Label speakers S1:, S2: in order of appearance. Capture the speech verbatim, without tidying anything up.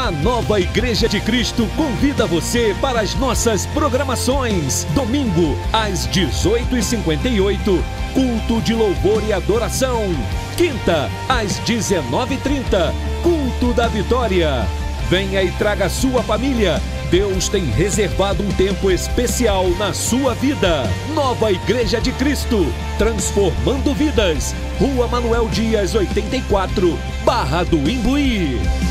S1: A Nova Igreja de Cristo convida você para as nossas programações. Domingo, às dezoito e cinquenta e oito, culto de louvor e adoração. Quinta, às dezenove e trinta, culto da vitória. Venha e traga sua família. Deus tem reservado um tempo especial na sua vida. Nova Igreja de Cristo, transformando vidas. Rua Manuel Dias, oitenta e quatro, Barra do Imbuí.